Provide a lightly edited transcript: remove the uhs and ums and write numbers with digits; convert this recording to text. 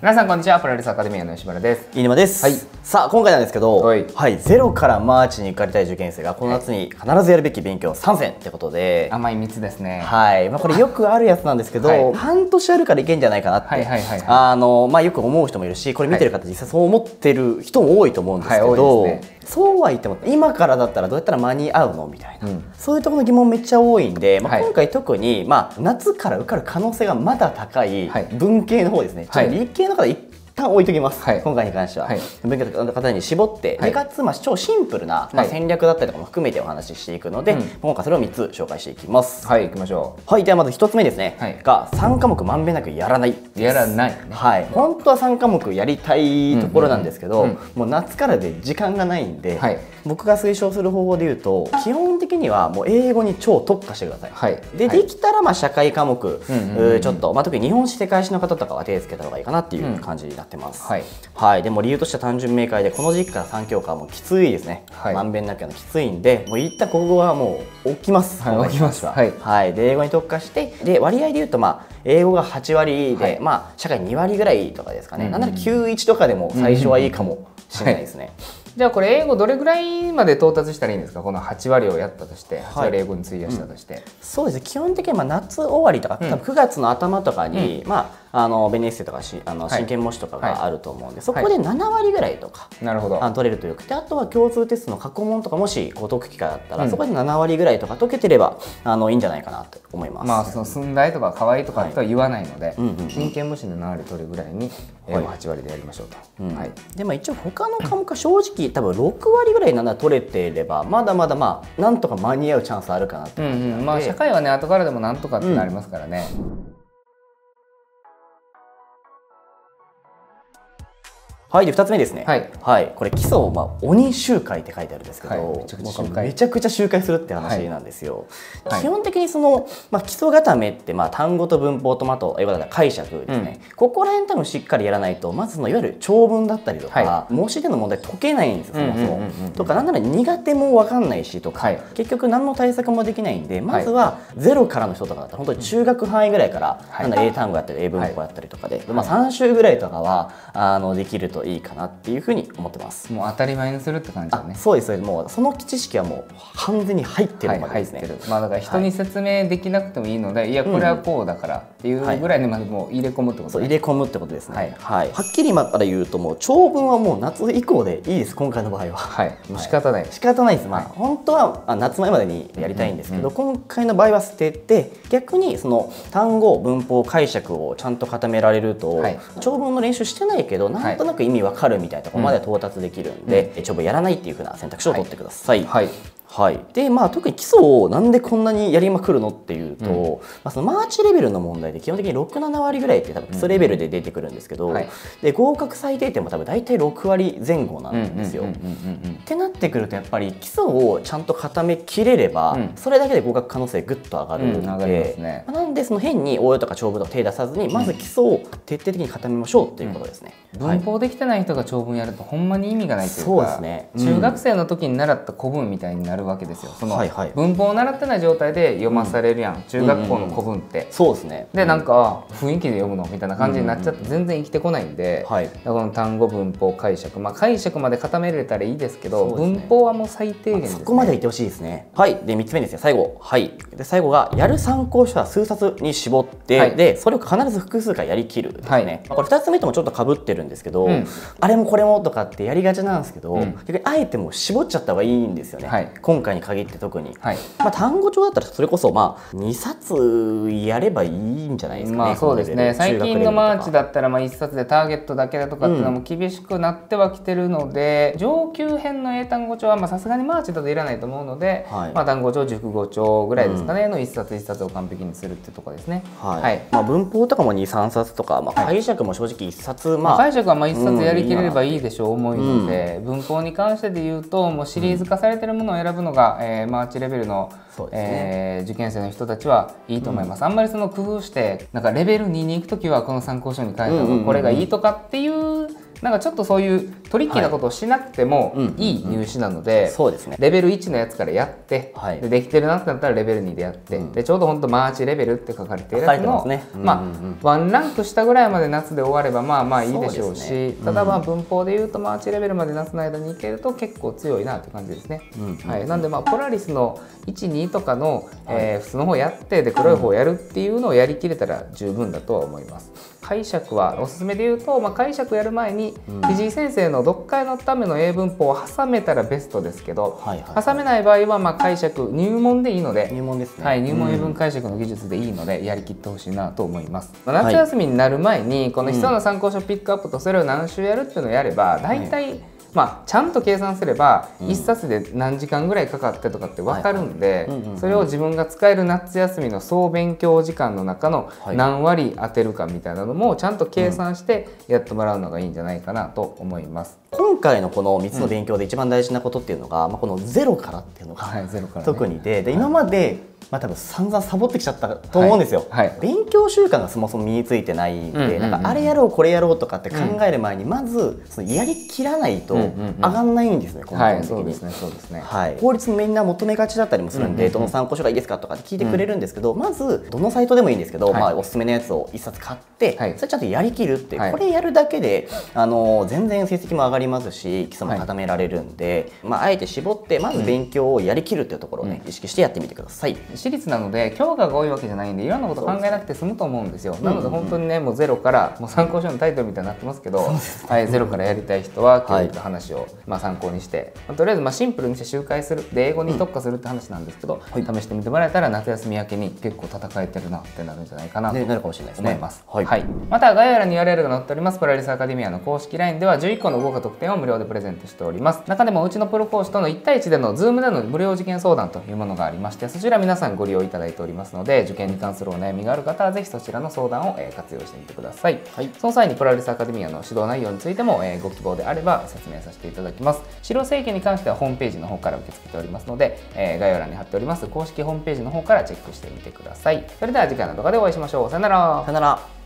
皆さんこんにちは。プラリスアカデミアの吉村です。 飯沼です。 はい。 さあ今回なんですけど、 はい、 ゼロからマーチに受かりたい受験生がこの夏に必ずやるべき勉強3選ってことで、 甘い蜜ですね。 はい。これよくあるやつなんですけど、半年あるからいけんじゃないかなって、よく思う人もいるし、これ見てる方実際そう思ってる人も多いと思うんですけど、そうは言っても今からだったらどうやったら間に合うのみたいな、そういうところの疑問めっちゃ多いんで、今回特に夏から受かる可能性がまだ高い文系の方ですね。ちょっと理系の方一旦置いときます、今回に関しては。文系の方に絞って、でかつ超シンプルな戦略だったりとかも含めてお話ししていくので、今回それを3つ紹介していきます。 はい、いきましょう。 はい、ではまず1つ目ですね、が3科目まんべんなくやらない。 やらない。 はい、本当は3科目やりたいところなんですけど、もう夏からで時間がないんで、僕が推奨する方法で言うと、基本的にはもう英語に超特化してください。できたら社会科目ちょっと特に日本史世界史の方とかは手をつけた方がいいかなっていう感じになってます。はい、でも理由としては単純明快で、この時期から3教科はもうきついですね。まんべんなくやるのきついんで、もういった国語はもう置きます。 置きます。 はい、で英語に特化して、で割合で言うと英語が8割で、社会2割ぐらいとかですかね。なんなら91とかでも最初はいいかもしれないですね。 じゃあこれ英語どれぐらいまで到達したらいいんですか？この8割をやったとして、8割英語に費やしたとして。 そうですね、基本的に夏終わりとか、9月の頭とかに、ベネッセとか真剣模試とかがあると思うんで、そこで7割ぐらいとか取れるとよくて、あとは共通テストの過去問とかもし解く機会だったら、そこで7割ぐらいとか解けてればいいんじゃないかなと思います。 その寸大とか可愛いとかとは言わないので、真剣模試で7割取るぐらいに英語8割でやりましょうと。 で一応他の科目は正直多分6割ぐらいなんなら取れていれば、まだまだなんとか間に合うチャンスあるかなって感じなんで、 社会はね後からでもなんとかってなりますからね。 はい、で2つ目ですね。これ基礎を鬼周回って書いてあるんですけど、めちゃくちゃ周回するって話なんですよ。基本的にその基礎固めって単語と文法と英語だったら解釈ですね。ここら辺多分しっかりやらないと、まずいわゆる長文だったりとか模試での問題解けないんですよ、そもそも。とかなんなら苦手も分かんないしとか、結局何の対策もできないんで、まずはゼロからの人とかだったら本当に中学範囲ぐらいから英単語やったり英文法やったりとかで3週ぐらいとかはできるといいかなっていうふうに思ってます。 もう当たり前にするって感じだね。 そうです。もうその知識はもう完全に入ってるまでですね。 だから人に説明できなくてもいいので、いやこれはこうだからっていうぐらいにまでもう入れ込むってこと。 入れ込むってことですね。はっきり今から言うと、もう長文はもう夏以降でいいです。今回の場合は。 仕方ない。 仕方ないです。本当は夏前までにやりたいんですけど、今回の場合は捨てて、逆にその単語文法解釈をちゃんと固められると、長文の練習してないけどなんとなく意味わかるみたいなところまで到達できるんで、長文やらないっていう風な選択肢を取ってください。で特に基礎をなんでこんなにやりまくるのっていうと、そのマーチレベルの問題で基本的に6、7割ぐらいって多分基礎レベルで出てくるんですけど、で合格最低点も多分大体6割前後なんですよ。ってなってくると、やっぱり基礎をちゃんと固めきれれば、それだけで合格可能性ぐっと上がるので、なんでその変に応用とか長文とか手出さずに、まず基礎を徹底的に固めましょうっていうことですね。 文法できてない人が長文やるとほんまに意味がないというか、中学生の時に習った古文みたいになるわけですよ。その文法を習ってない状態で読まされるやん、中学校の古文って。 そうですね。 でなんか雰囲気で読むのみたいな感じになっちゃって全然生きてこないんで、この単語文法解釈、解釈まで固めれたらいいですけど、文法はもう最低限ですね。 そこまでいってほしいですね。で3つ目ですね、最後。で最後がやる参考書は数冊に絞って、でそれを必ず複数回やりきるですね。これ2つ目ともちょっとかぶってるんですけど、あれもこれもとかってやりがちなんですけど、逆にあえてもう絞っちゃった方がいいんですよね。今回に限って特に。単語帳だったらそれこそ2冊やればいいんじゃないですかね。 そうですね。最近のマーチだったら1冊でターゲットだけだとかっていうのも厳しくなってはきてるので、上級編の英単語帳はさすがにマーチだといらないと思うので、単語帳熟語帳ぐらいですかねの1冊1冊を完璧にするっていうところですね。 文法とかも2、3冊とか、解釈も正直1冊解釈は1冊やりきれればいいでしょう、重いので。文法に関してで言うと、もうシリーズ化されてるものを選ぶのがマーチレベルの受験生の人たちはいいと思います。あんまりその工夫してなんかレベル2に行くときはこの参考書に書いた方がこれがいいとかっていうなんかちょっとそういうトリッキーなことをしなくてもいい入試なので、レベル1のやつからやって、できてるなってなったらレベル2でやって、でちょうど本当マーチレベルって書かれているやつのワンランク下ぐらいまで夏で終わればまあまあいいでしょうし、ただまあ文法でいうとマーチレベルまで夏の間にいけると結構強いなって感じですね。なんでまあポラリスの1、2とかの普通の方やってで黒い方やるっていうのをやりきれたら十分だとは思います。解釈はおすすめで言うと、解釈やる前に藤井先生の読解のための英文法を挟めたらベストですけど、挟めない場合は解釈入門でいいので、入門英文解釈の技術でいいのでやりきってほしいなと思います。夏休みになる前にこの必要な参考書をピックアップとそれを何週やるっていうのをやれば大体ちゃんと計算すれば1冊で何時間ぐらいかかってとかって分かるんで、それを自分が使える夏休みの総勉強時間の中の何割当てるかみたいなのもちゃんと計算してやってもらうのがいいんじゃないかなと思います。 今回のこの3つの勉強で一番大事なことっていうのが、このゼロからっていうのが特にで、今まで多分散々サボってきちゃったと思うんですよ。勉強習慣がそもそも身についてないんで、なんかあれやろうこれやろうとかって考える前にまずそのやりきらないと上がんないんですね、根本的に。法律みんな求めがちだったりもするんで、どの参考書がいいですかとかって聞いてくれるんですけど、まずどのサイトでもいいんですけど、おすすめのやつを1冊買ってそれちゃんとやりきるって、これやるだけで全然成績も上がりますし基礎も固められるんで、あえて絞ってまず勉強をやりきるっていうところをね意識してやってみてください。 私立なので教科が多いわけじゃないんでいろんなこと考えなくて済むと思うんですよ。なので本当にねもうゼロからもう参考書のタイトルみたいになってますけど、ゼロからやりたい人は教育の話を参考にして、とりあえずシンプルにして周回するで英語に特化するって話なんですけど、試してみてもらえたら夏休み明けに結構戦えてるなってなるんじゃないかなと思います。また概要欄に URL が載っておりますポラリスアカデミアの公式 LINE では11個の豪華特典を無料でプレゼントしております。中でもうちのプロ講師との1対1での Zoom での無料受験相談というものがありまして、そちら皆さんご利用いただいておりますので、受験に関するお悩みがある方はぜひそちらの相談を活用してみてください。その際にポラリスアカデミアの指導内容についてもご希望であれば説明させていただきます。資料請求に関してはホームページの方から受け付けておりますので、概要欄に貼っております公式ホームページの方からチェックしてみてください。それでは次回の動画でお会いしましょう。さよなら。